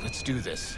Let's do this.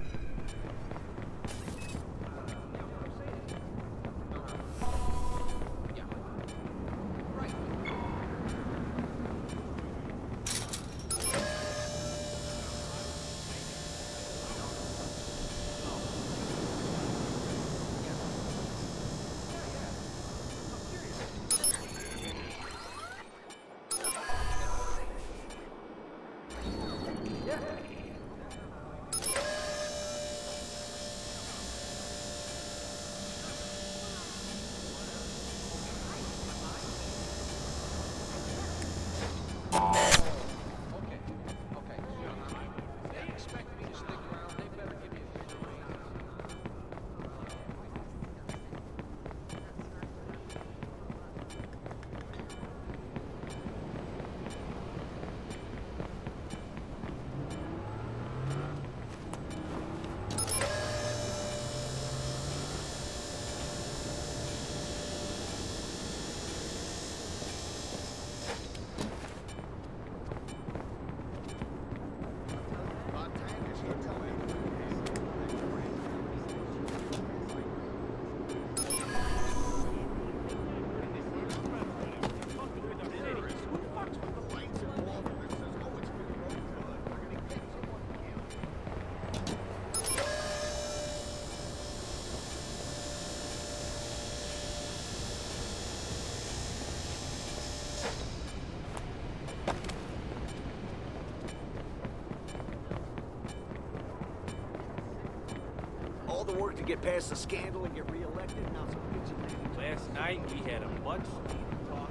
All the work to get past the scandal and get reelected, now some vigilante. Last night we had a much needed talk.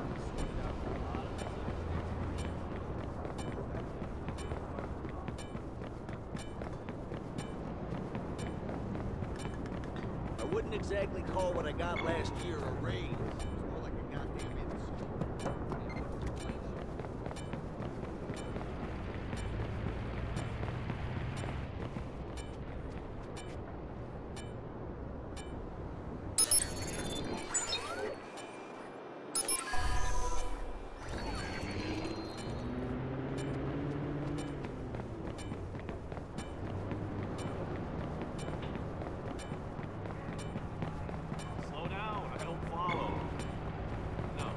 I wouldn't exactly call what I got last year a raise. It was more like a goddamn insult. Slow down, I don't follow. No.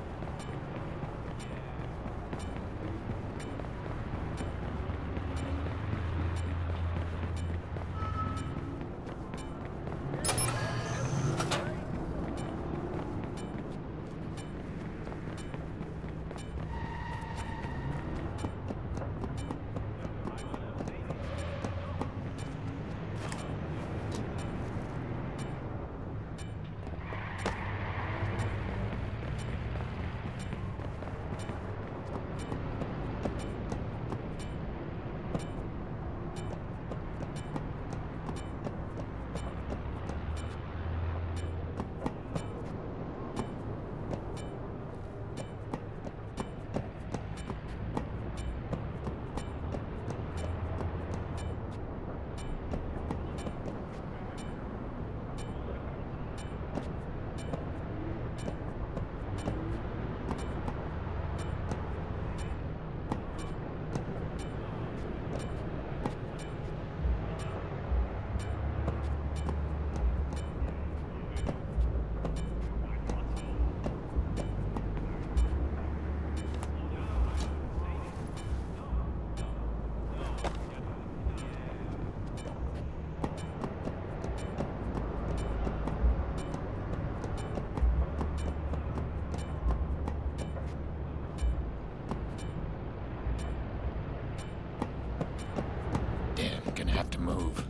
Damn, gonna have to move.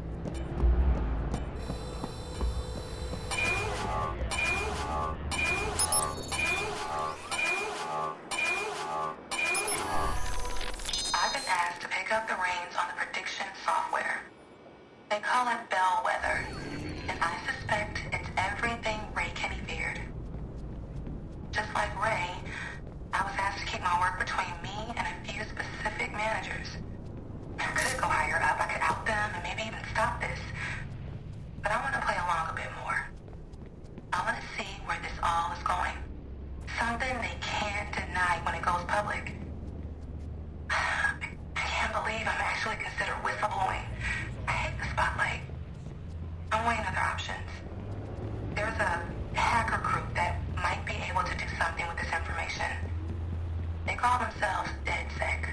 I've been asked to pick up the reins on the prediction software. They call it Bellwether, and I suspect it's everything Ray Kenny feared. Just like Ray, I was asked to keep my work between me and a few specific managers. I could go higher up, I could out them, and maybe even stop this. But I want to play along a bit more. I want to see where this all is going. Something they can't deny when it goes public. I can't believe I'm actually considered whistleblowing themselves DedSec.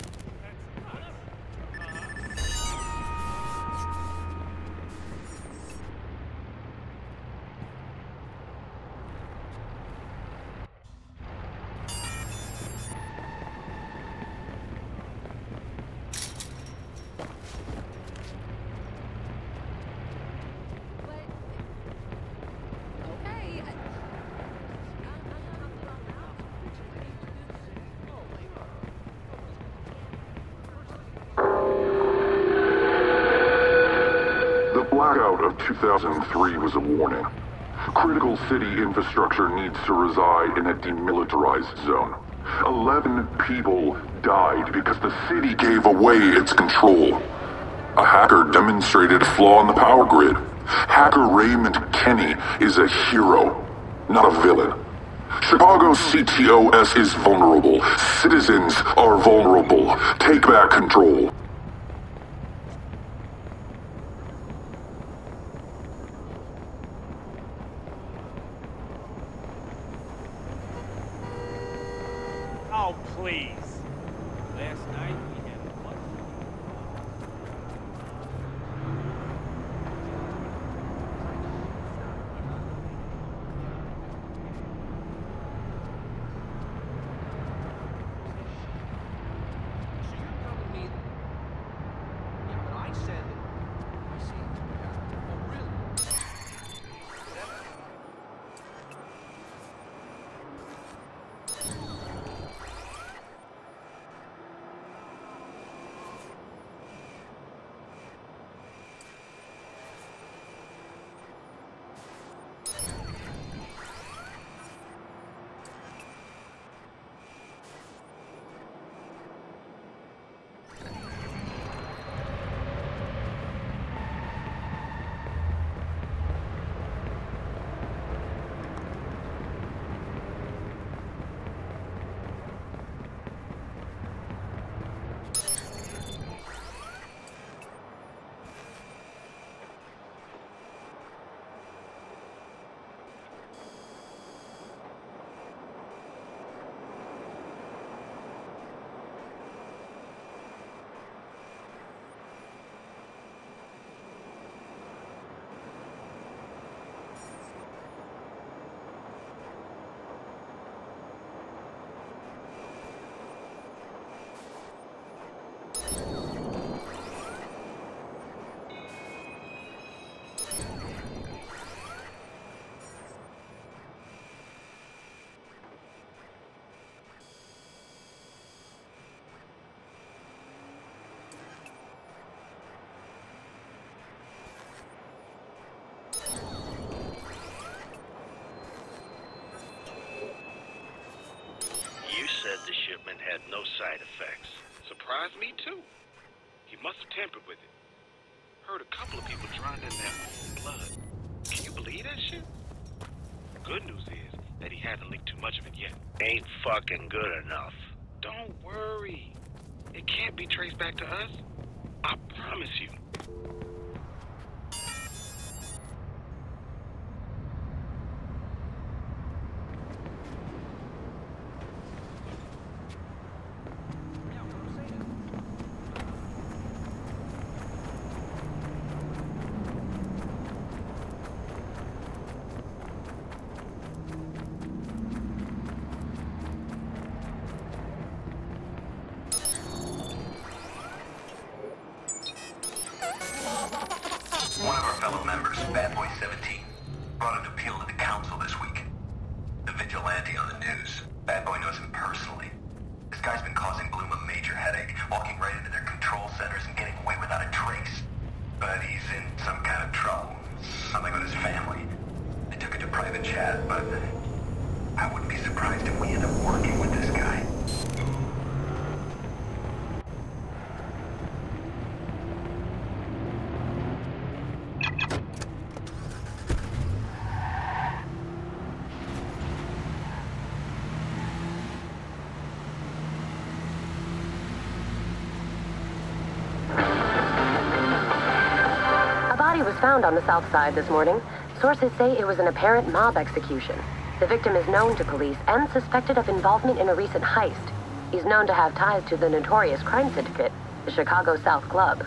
The blackout of 2003 was a warning. Critical city infrastructure needs to reside in a demilitarized zone. 11 people died because the city gave away its control. A hacker demonstrated a flaw in the power grid. Hacker Raymond Kenny is a hero, not a villain. Chicago's CTOS is vulnerable. Citizens are vulnerable. Take back control. Oh, please. Last night we had a bunch. So you're telling me that... Yeah, but I said that... I see. Yeah. Oh, really? You said the shipment had no side effects. Surprised me too. He must have tampered with it. Heard a couple of people drowned in their own blood. Can you believe that shit? Good news is that he hasn't leaked too much of it yet. Ain't fucking good enough. Don't worry. It can't be traced back to us. I promise you. Yeah, what I'm saying. One of our fellow members, Bad Boy 17, brought an appeal to the council this week. The vigilante on the news. Bad Boy knows him personally. This guy's been causing Bloom a major headache, walking right into their control centers and getting away without a trace. But he's in some kind of trouble. Something with his family. They took it to private chat, but I wouldn't be surprised if we end up working with this guy. Was found on the south side this morning. Sources say it was an apparent mob execution. The victim is known to police and suspected of involvement in a recent heist. He's known to have ties to the notorious crime syndicate, the Chicago South Club.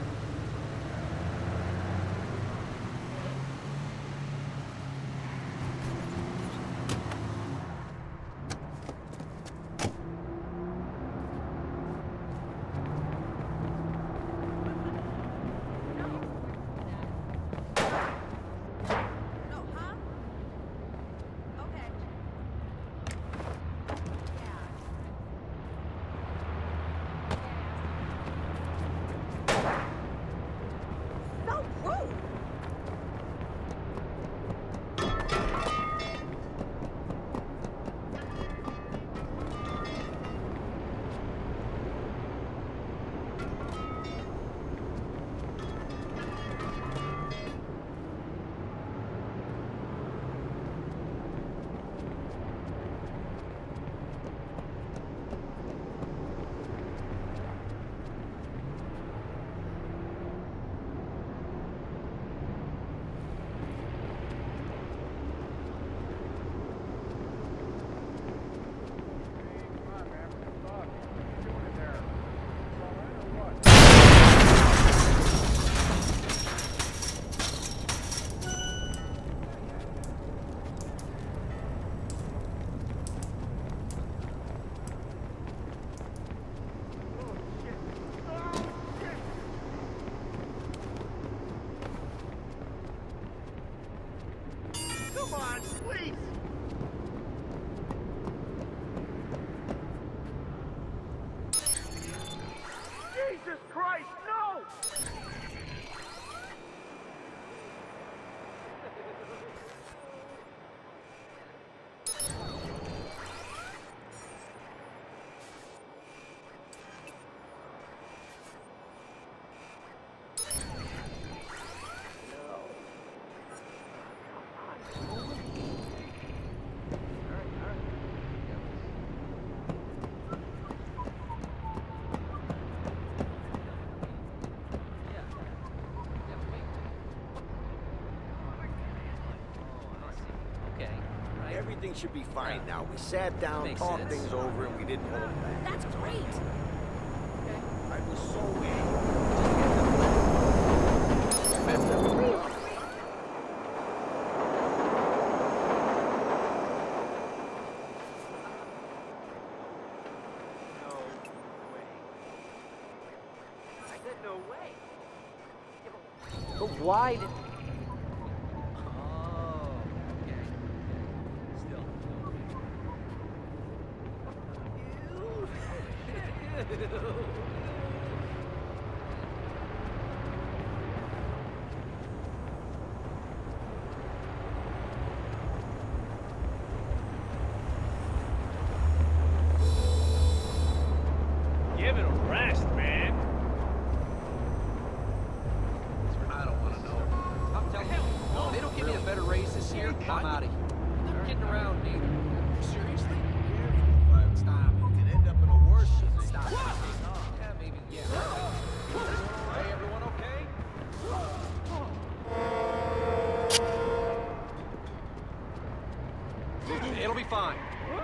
Come on, please! Jesus Christ, no! Everything should be fine now. We sat down, talked things over, and we didn't hold back. That's great. I was so No way. But why did... Give it a rest, man. I don't want to know. I'm telling you, no, they don't give me a better raise this year, I'm out of here. They're kidding around neither. Seriously? Stop. You can end up in a worse position. Stop. Yeah, maybe, yeah. Hey, everyone okay? It'll be fine.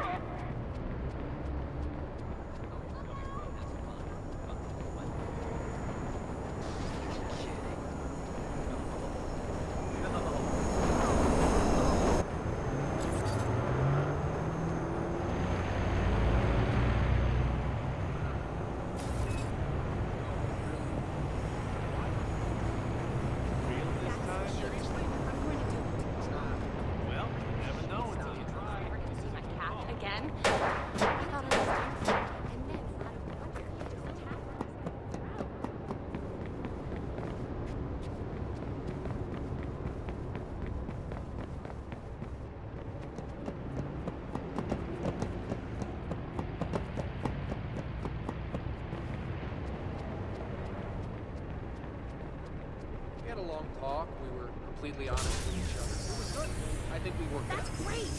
We had a long talk. We were completely honest with each other. It was good. I think we worked it out. That's great.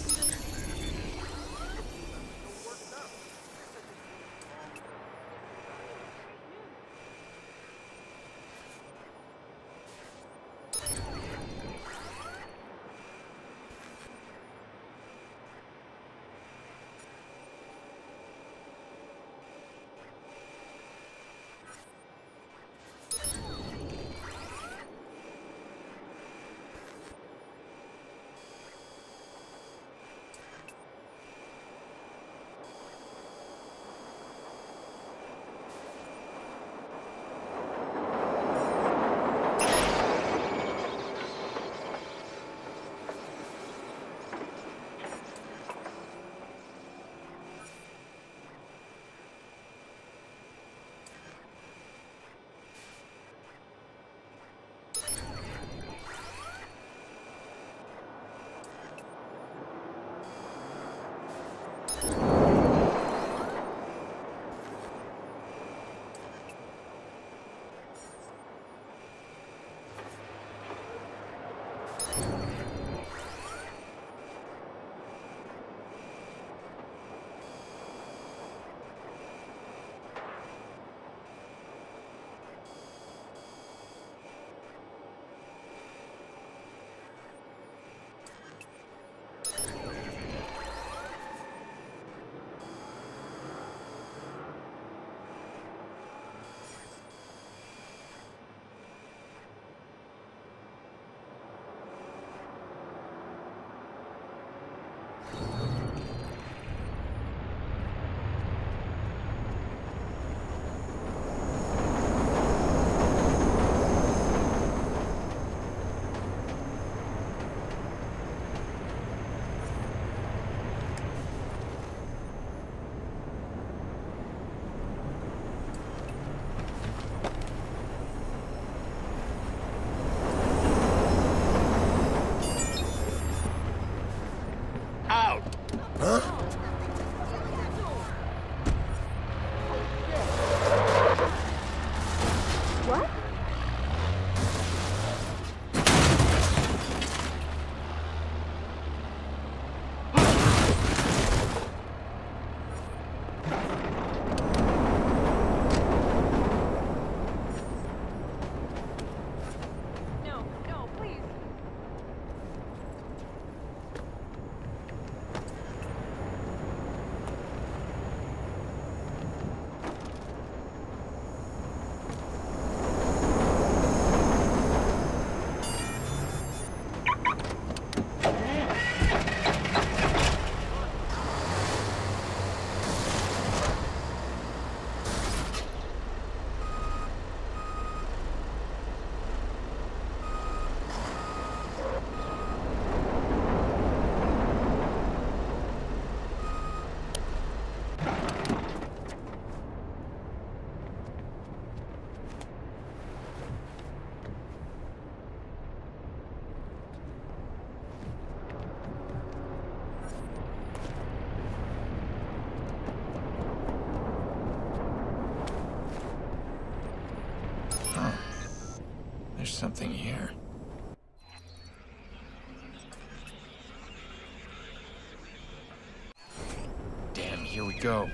Huh. There's something here. Damn, here we go.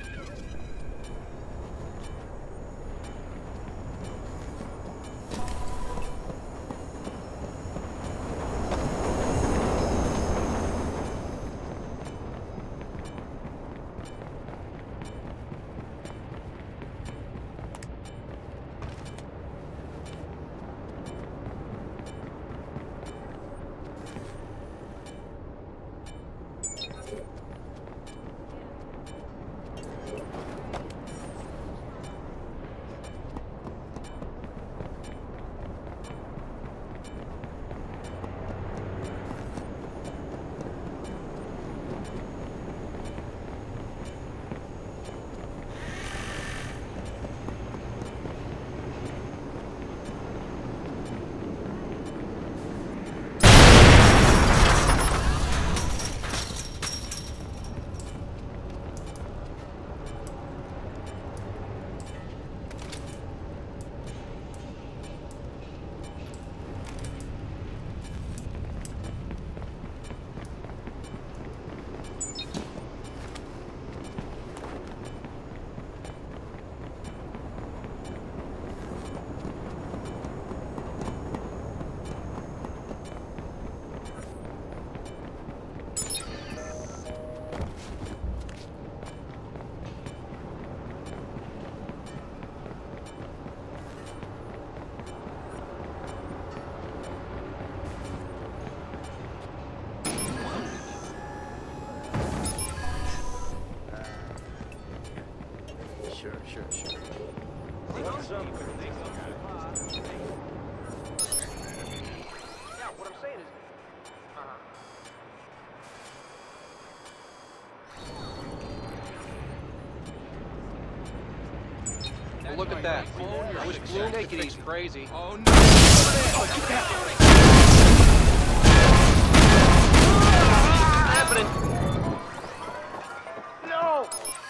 Sure. Yeah, what I'm saying is... Well, look at that. I wish Bloom could think he's crazy. Oh, no! Happening! No!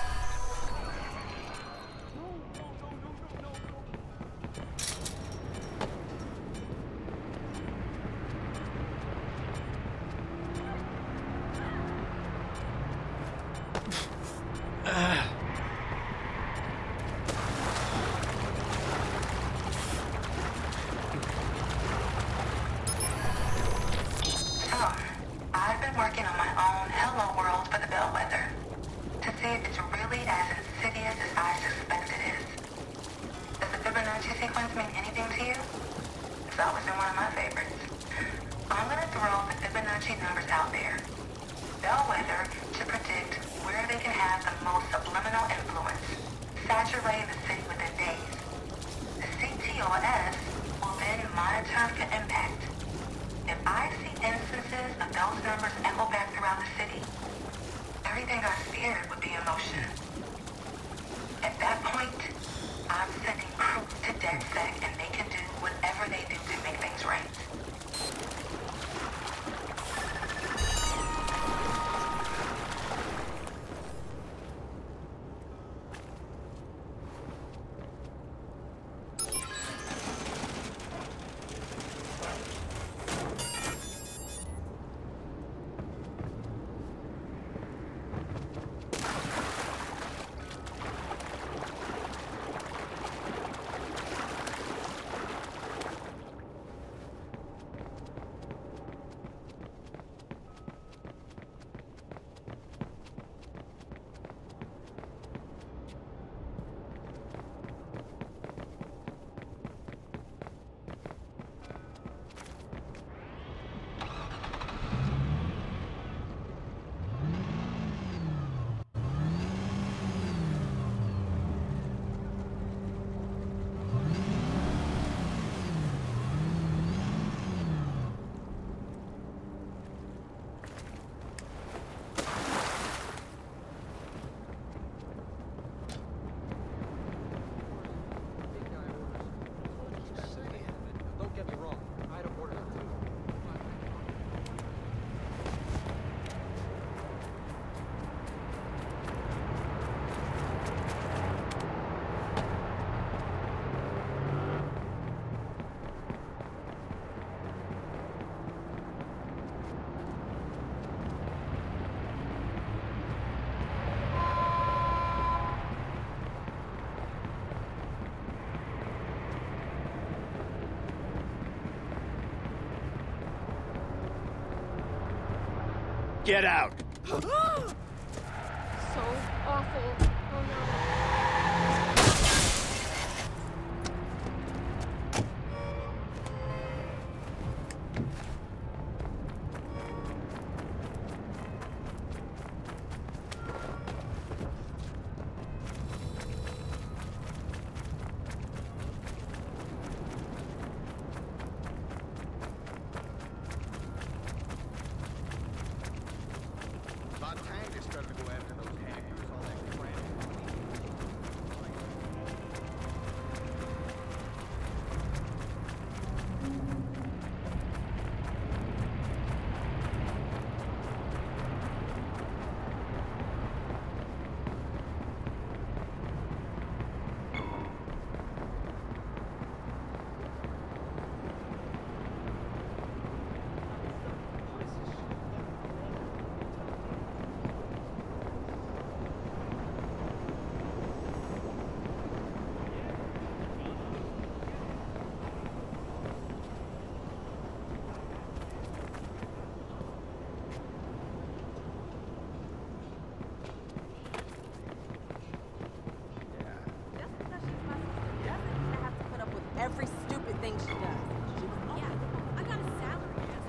I've been working on my own Hello World for the Bellwether to see if it's really as insidious as I suspect it is. Does the Fibonacci sequence mean anything to you? It's always been one of my favorites. I'm gonna throw the Fibonacci numbers out there. Bellwether to predict where they can have the most subliminal influence, saturating the city within days. The CTOS will then monitor for impact. If I see instances of those numbers echo back throughout the city, everything I feared would be in motion. At that point, I'm sending proof to DedSec and they can do whatever they do to make things right. Get out! So awful. Oh no. Montana started to go after those hackers, all that crap. Every stupid thing she does. Yeah, I got a salary.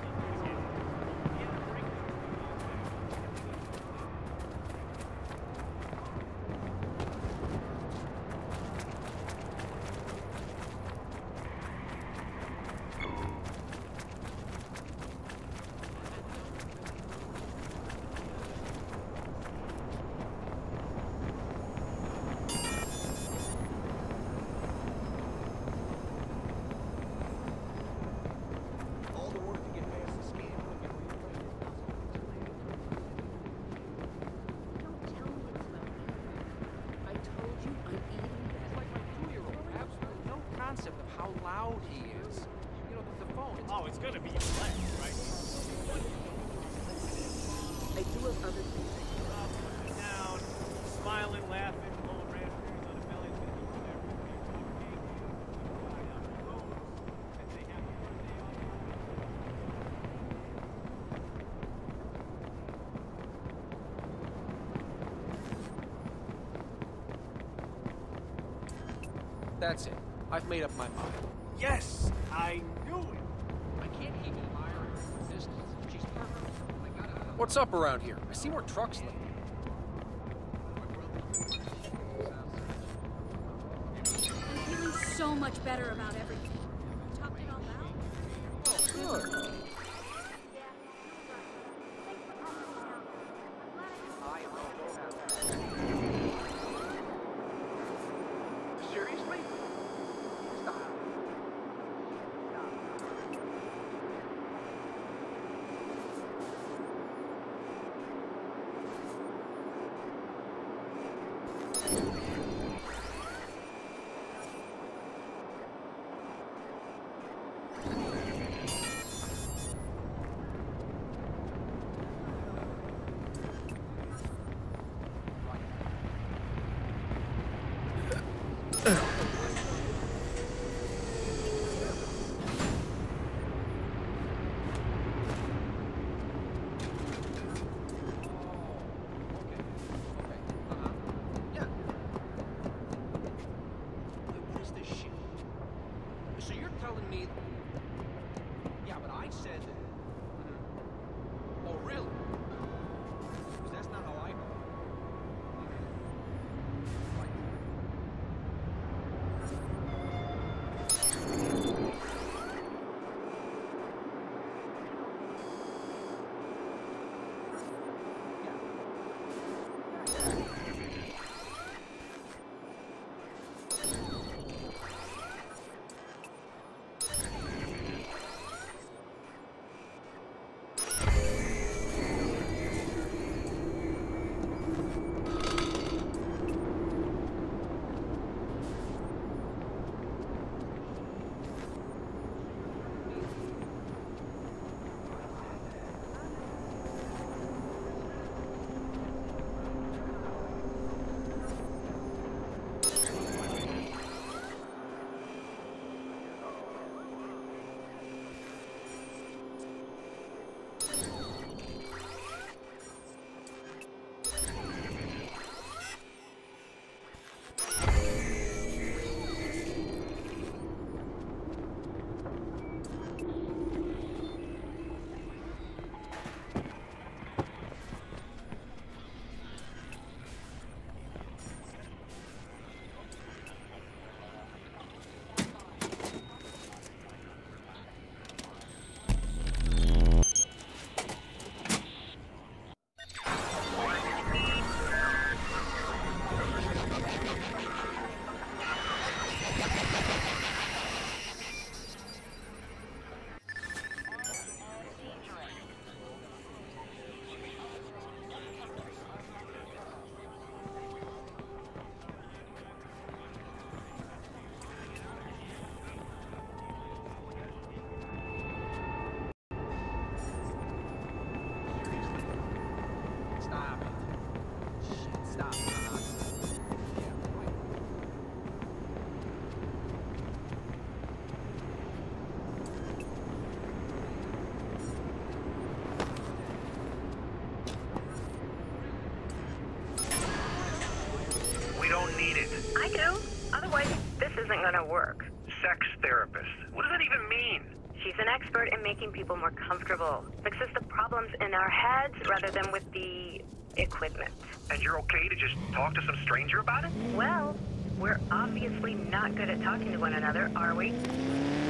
All the work to get past the scam. Don't tell me it's not. I told you I'm eating He's like my 2-year-old. Absolutely no concept of how loud he is. You know, the phone. Oh, it's gonna be your leg, right? I do have other things. Up, down, smiling, laughing, blowing raspberries on a belly. It's gonna be whatever. Fly out the road and say happy birthday on That's it. I've made up my mind. Yes, I knew it. I can't keep admiring her from a distance. She's perfect. What's up around here? I see more trucks lately. I'm feeling so much better about everything. Talked it all out. Oh, good. Seriously? Stop. So you're telling me... Yeah, but I said that... Oh, really? Because that's not how I... I do. Otherwise, this isn't gonna work. Sex therapist. What does that even mean? She's an expert in making people more comfortable. Fixes the problems in our heads rather than with the equipment. And you're okay to just talk to some stranger about it? Well, we're obviously not good at talking to one another, are we?